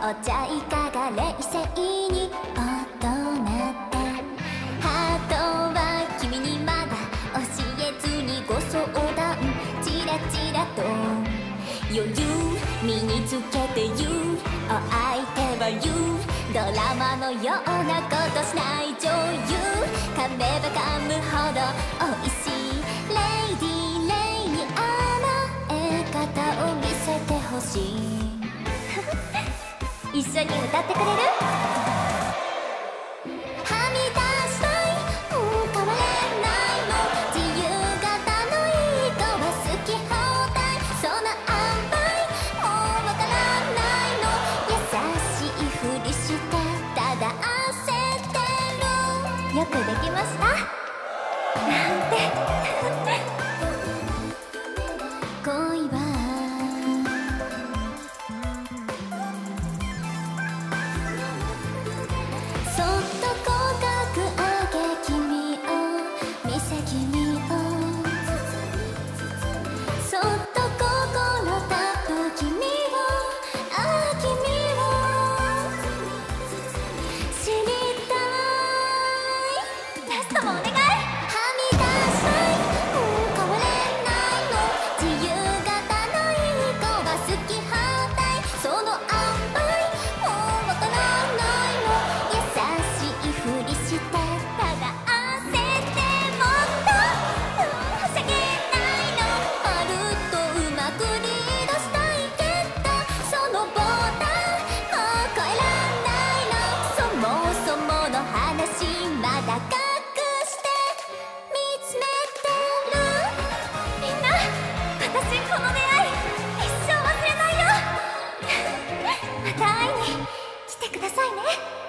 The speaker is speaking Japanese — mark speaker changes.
Speaker 1: お茶いかが冷静に大人ってハートは君にまだ教えずにご相談チラチラと余裕身につけて言うお相手は言うドラマのようなことしない女優噛めば噛むほど美味しいレイディーレイに甘え方を見せてほしい一緒に歌ってくれる？はみ出したい変われないの自由形のいい子は好き放題その塩梅もうわからないの優しいふりしてただ焦ってるよくできましたなんて恋はそっと口角上げ君を見せ君をそっと心たっ君を君を知りたいラストもお願いはみ出したい変われないの自由形のいい子は好き放題その塩梅もうわからないの優しいふりしてただ焦ってもっとはしゃげないのまるっとうまくリードしたいけどそのボタンもう越えらんないのそもそもの話まだ隠して見つめてるみんな私この出会い一生忘れないよまた会いに来てくださいね